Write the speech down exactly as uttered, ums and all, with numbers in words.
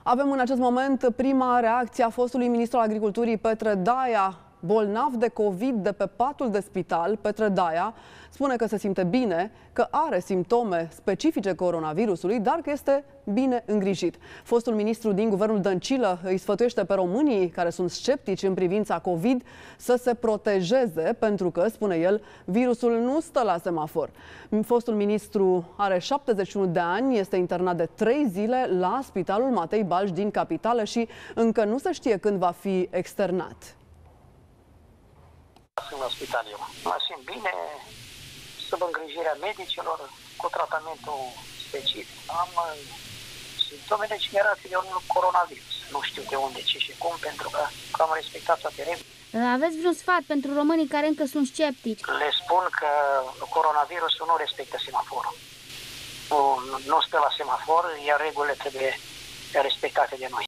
Avem în acest moment prima reacție a fostului ministru al Agriculturii Petre Daia, bolnav de COVID de pe patul de spital. Petre Daia spune că se simte bine, că are simptome specifice coronavirusului, dar că este bine îngrijit. Fostul ministru din guvernul Dăncilă îi sfătuiește pe românii care sunt sceptici în privința COVID să se protejeze, pentru că, spune el, virusul nu stă la semafor. Fostul ministru are șaptezeci și unu de ani, este internat de trei zile la Spitalul Matei Balș din capitală și încă nu se știe când va fi externat. Sunt la spital eu. Mă simt bine, sub îngrijirea medicilor, cu tratamentul specific. Am simptomele generate de un coronavirus. Nu știu de unde, ce și cum, pentru că am respectat toate regulile. Aveți vreun sfat pentru românii care încă sunt sceptici? Le spun că coronavirusul nu respectă semaforul. Nu, nu stă la semafor, iar regulile trebuie respectate de noi.